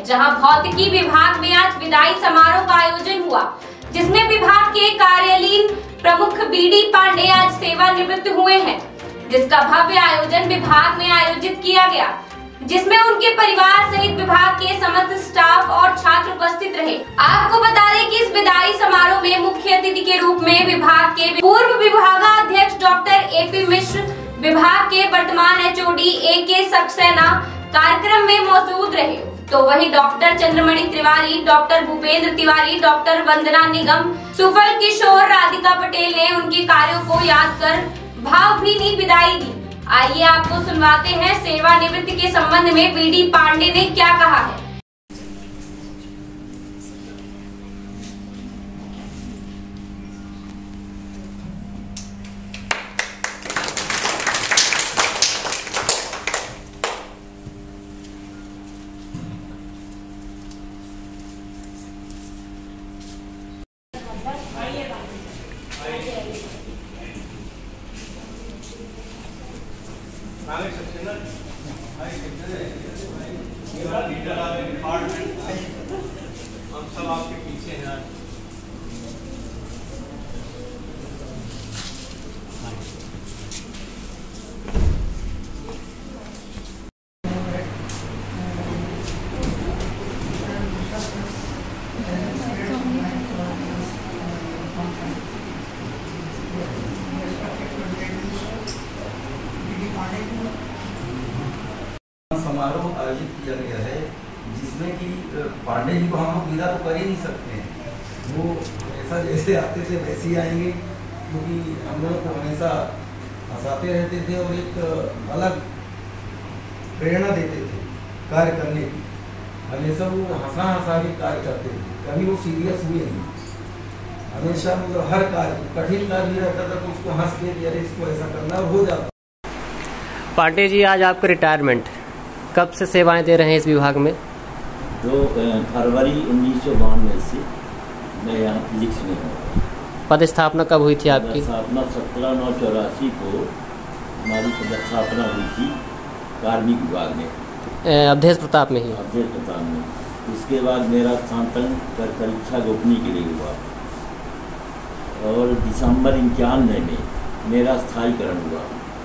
जहां भौतिकी विभाग में आज विदाई समारोह का आयोजन हुआ, जिसमें विभाग के कार्यालयीन प्रमुख बीडी पांडे आज सेवानिवृत्त हुए हैं, जिसका भव्य आयोजन विभाग में आयोजित किया गया, जिसमें उनके परिवार सहित विभाग के समस्त स्टाफ और छात्र उपस्थित रहे। आपको बता दें कि इस विदाई समारोह में मुख्य अतिथि के रूप में विभाग के पूर्व विभागाध्यक्ष डॉक्टर एपी मिश्र, विभाग के वर्तमान एचओडी AK सक्सेना कार्यक्रम में मौजूद रहे। तो वहीं doctor Chandramani Tiwari, doctor Bhupendra Tiwari, doctor Vandana Nigam, Sufal Kishore, Radhika Patel ने उनके कार्यों को याद कर भावभीनी विदाई दी। आइए आपको सुनवाते हैं सेवानिवृत्ति के संबंध में बीडी पांडे ने क्या कहा है। हम सब आपके पीछे हैं। समारोह आयोजित किया गया है, जिसमें कि पांडे जी को हम लोग विदा तो कर ही नहीं सकते हैं। वो ऐसा जैसे आते थे वैसे ही आएंगे, क्योंकि हम लोगों को हमेशा हंसाते रहते थे और एक अलग प्रेरणा देते थे कार्य करने की। हमेशा वो हंसा हंसा के कार्य करते थे, कभी वो सीरियस हुए नहीं। हमेशा मतलब हर कार्य, कठिन कार्य भी रहता था तो उसको हंस के अरे इसको ऐसा करना और हो जाता। पांडे जी, आज आपका रिटायरमेंट, कब से सेवाएं दे रहे हैं इस विभाग में? तो फरवरी 1992 से मैं यहाँ फिजिक्स में हूँ। पदस्थापना कब हुई थी आपकी? पदस्थापना 17/9/84 को हमारी पदस्थापना हुई थी कार्मिक विभाग में, अवधेश प्रताप में ही। अवधेश प्रताप में। उसके बाद मेरा स्थानांतरण कर परीक्षा गोपनीय के लिए हुआ और दिसंबर 91 में मेरा स्थायीकरण हुआ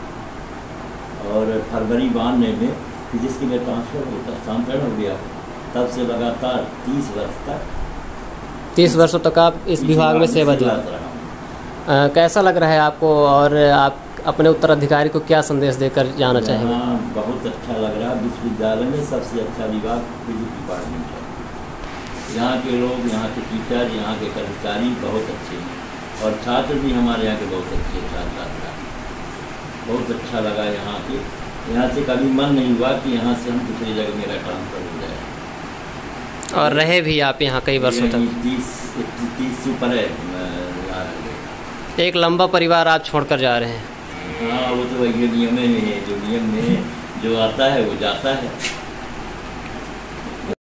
और फरवरी 92 में फिजिक्स के लिए ट्रांसफर होता, स्थानांतरण हो गया। तब से लगातार 30 वर्षों तक आप इस विभाग में सेवा दी। कैसा लग रहा है आपको और आप अपने उत्तराधिकारी को क्या संदेश देकर जाना चाहेंगे? बहुत अच्छा लग रहा है। विश्वविद्यालय में सबसे अच्छा विभाग फिजिक्स डिपार्टमेंट है। यहाँ के लोग, यहाँ के टीचर, यहाँ के कर्मचारी बहुत अच्छे हैं और छात्र भी हमारे यहाँ के बहुत अच्छे छात्र। बहुत अच्छा लगा यहाँ से कभी मन नहीं हुआ कि यहाँ से हम दूसरी जगह मेरा ट्रांसफर हो जाए। और रहे भी आप यहाँ कई वर्षों तक? 30 से ऊपर है। एक लंबा परिवार आप छोड़कर जा रहे हैं। हाँ, वो तो वही नियम में है, जो नियम में जो आता है वो जाता है।